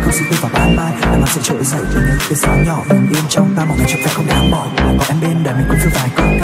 không suy tư vào ban mai, là mặt sẽ trỗi dậy từ những tia sáng nhỏ bình yên trong ta, một ngày chụp về không đáng bỏ. Có em bên đời mình cũng vui vài câu.